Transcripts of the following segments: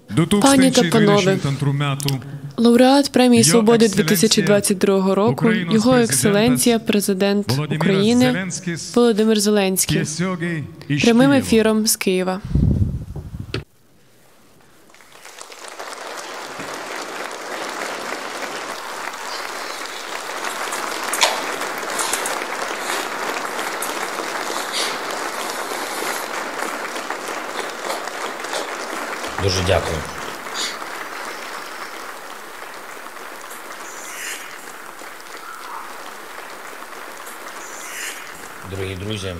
Пані та панове, лауреат премії Свободи 2022 року, Його Екселенція Президент України Володимир Зеленський. Прямим ефіром з Києва. Дуже дякую. Дорогі друзі,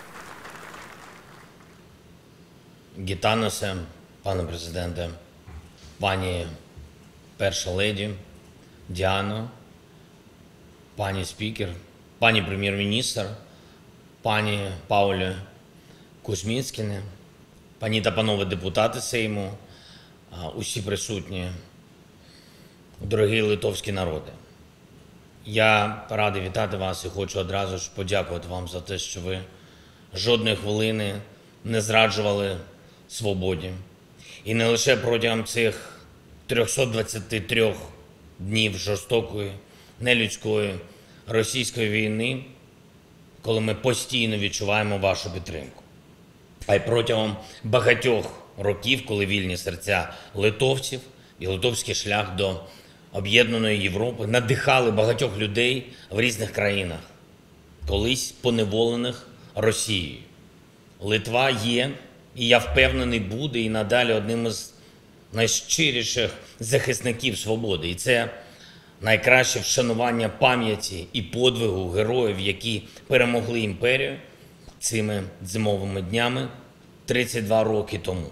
Гітаносе, пане президенте, пані перша леді, Діано, пані спікер, пані прем'єр-міністр, пані Паулі Кузьміцкіне, пані та панове депутати Сейму, усі присутні, дорогі литовські народи. Я радий вітати вас і хочу одразу ж подякувати вам за те, що ви жодної хвилини не зраджували свободі. І не лише протягом цих 323 днів жорстокої, нелюдської російської війни, коли ми постійно відчуваємо вашу підтримку, а й протягом багатьох років, коли вільні серця литовців і литовський шлях до об'єднаної Європи надихали багатьох людей в різних країнах, колись поневолених Росією. Литва є, і я впевнений, буде і надалі одним із найщиріших захисників свободи. І це найкраще вшанування пам'яті і подвигу героїв, які перемогли імперію цими зимовими днями 32 роки тому.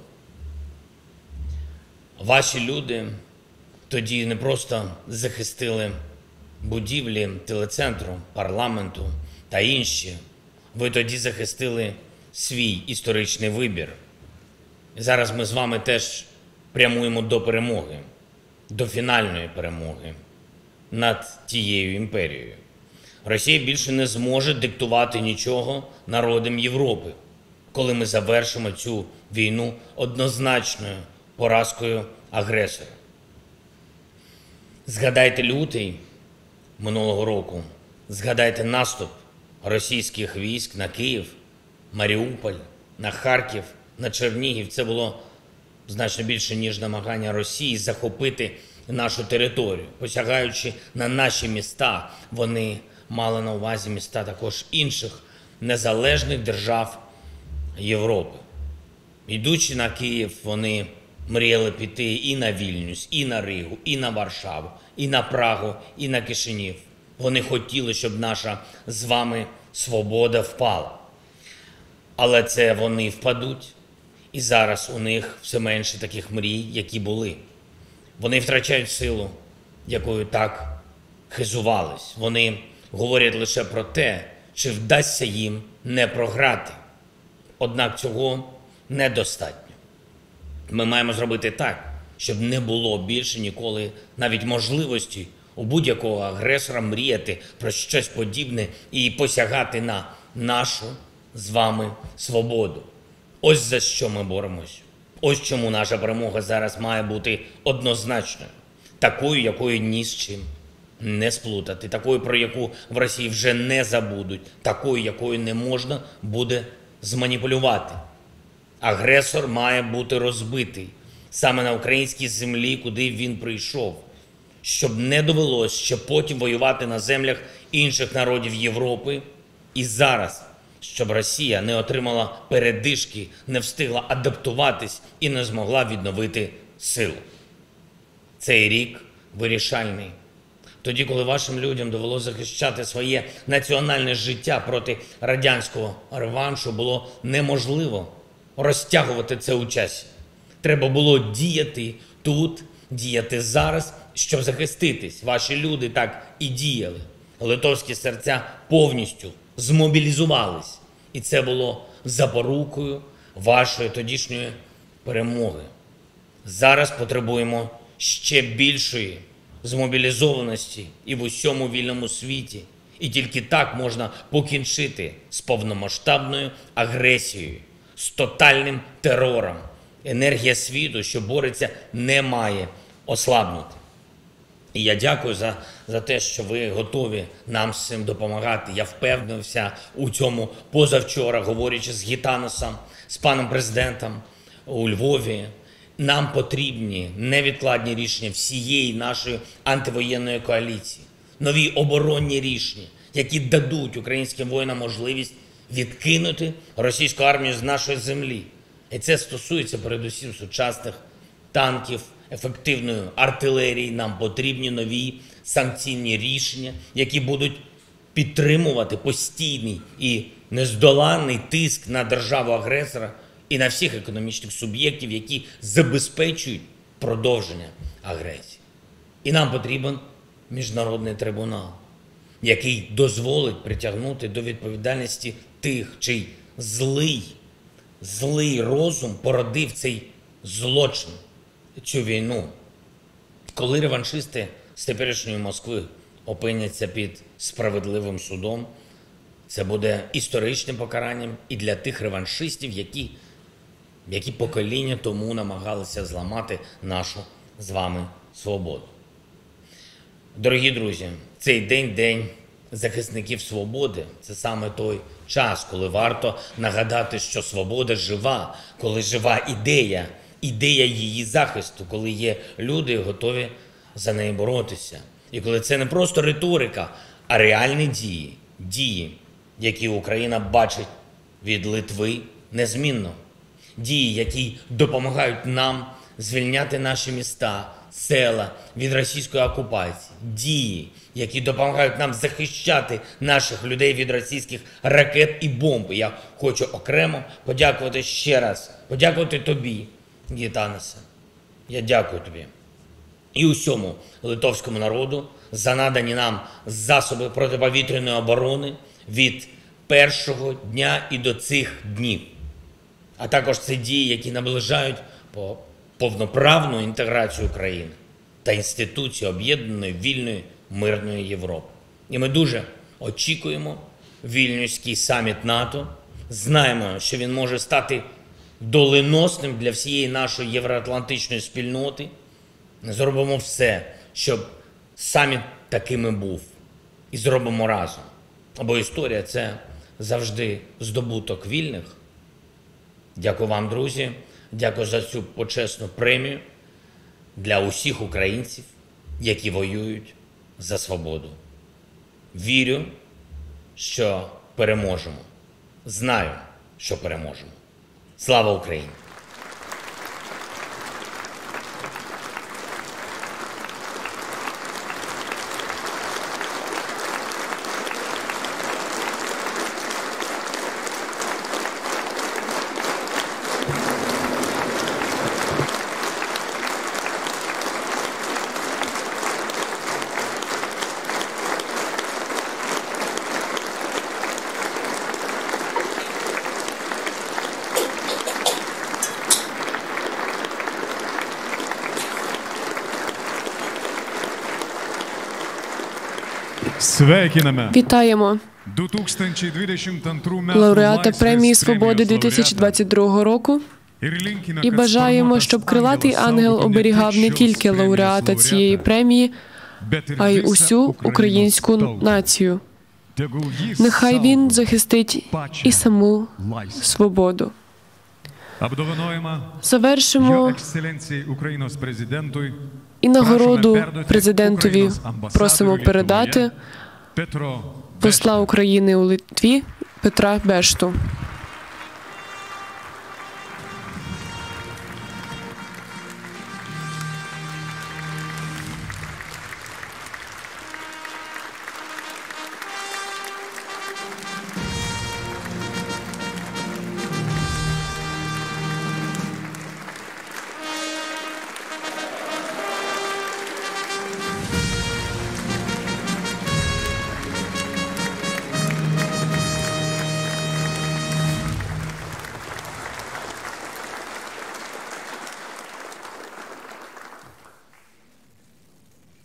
Ваші люди тоді не просто захистили будівлі телецентру, парламенту та інші. Ви тоді захистили свій історичний вибір. І зараз ми з вами теж прямуємо до перемоги, до фінальної перемоги над тією імперією. Росія більше не зможе диктувати нічого народам Європи, коли ми завершимо цю війну однозначною поразкою агресора. Згадайте лютий минулого року, згадайте наступ російських військ на Київ, Маріуполь, на Харків, на Чернігів. Це було значно більше, ніж намагання Росії захопити нашу територію. Посягаючи на наші міста, вони мали на увазі міста також інших незалежних держав Європи. Йдучи на Київ, вони мріяли піти і на Вільнюс, і на Ригу, і на Варшаву, і на Прагу, і на Кишинів. Вони хотіли, щоб наша з вами свобода впала. Але це вони впадуть, і зараз у них все менше таких мрій, які були. Вони втрачають силу, якою так хизувались. Вони говорять лише про те, чи вдасться їм не програти. Однак цього недостатньо. Ми маємо зробити так, щоб не було більше ніколи навіть можливості у будь-якого агресора мріяти про щось подібне і посягати на нашу з вами свободу. Ось за що ми боремось. Ось чому наша перемога зараз має бути однозначною. Такою, якою ні з чим не сплутати. Такою, про яку в Росії вже не забудуть. Такою, якою не можна буде зманіпулювати. Агресор має бути розбитий саме на українській землі, куди він прийшов, щоб не довелось ще потім воювати на землях інших народів Європи. І зараз, щоб Росія не отримала передишки, не встигла адаптуватись і не змогла відновити силу. Цей рік вирішальний. Тоді, коли вашим людям довелося захищати своє національне життя проти радянського реваншу, було неможливо розтягувати це у часі. Треба було діяти тут, діяти зараз, щоб захиститись. Ваші люди так і діяли. Литовські серця повністю змобілізувались. І це було запорукою вашої тодішньої перемоги. Зараз потребуємо ще більшої змобілізованості і в усьому вільному світі. І тільки так можна покінчити з повномасштабною агресією, з тотальним терором енергія світу, що бореться, не має ослабнути. І я дякую за те, що ви готові нам з цим допомагати. Я впевнився у цьому позавчора, говорячи з Гітаносом, з паном президентом у Львові. Нам потрібні невідкладні рішення всієї нашої антивоєнної коаліції. Нові оборонні рішення, які дадуть українським воїнам можливість відкинути російську армію з нашої землі. І це стосується передусім сучасних танків, ефективної артилерії. Нам потрібні нові санкційні рішення, які будуть підтримувати постійний і нездоланний тиск на державу-агресора і на всіх економічних суб'єктів, які забезпечують продовження агресії. І нам потрібен міжнародний трибунал, який дозволить притягнути до відповідальності тих, чий злий розум породив цей злочин, цю війну. Коли реваншисти з теперішньої Москви опиняться під справедливим судом, це буде історичним покаранням і для тих реваншистів, які покоління тому намагалися зламати нашу з вами свободу. Дорогі друзі, цей день – День захисників свободи. Це саме той час, коли варто нагадати, що свобода жива, коли жива ідея її захисту, коли є люди, готові за неї боротися. І коли це не просто риторика, а реальні дії, які Україна бачить від Литви незмінно. Дії, які допомагають нам звільняти наші міста, села від російської окупації. Дії, які допомагають нам захищати наших людей від російських ракет і бомб. Я хочу окремо подякувати ще раз, подякувати тобі, Гітаносе. Я дякую тобі. І усьому литовському народу за надані нам засоби протиповітряної оборони від першого дня і до цих днів. А також це дії, які наближають повноправну інтеграцію України та інституції об'єднаної, вільної, мирної Європи. І ми дуже очікуємо Вільнюський саміт НАТО. Знаємо, що він може стати доленосним для всієї нашої євроатлантичної спільноти. Зробимо все, щоб саміт таким і був. І зробимо разом. Бо історія – це завжди здобуток вільних. Дякую вам, друзі. Дякую за цю почесну премію для усіх українців, які воюють за свободу. Вірю, що переможемо. Знаю, що переможемо. Слава Україні! Вітаємо лауреата премії Свободи 2022 року і бажаємо, щоб крилатий ангел оберігав не тільки лауреата цієї премії, а й усю українську націю. Нехай він захистить і саму свободу. Завершимо і нагороду президентові просимо передати посла України у Литві Петра Бешту.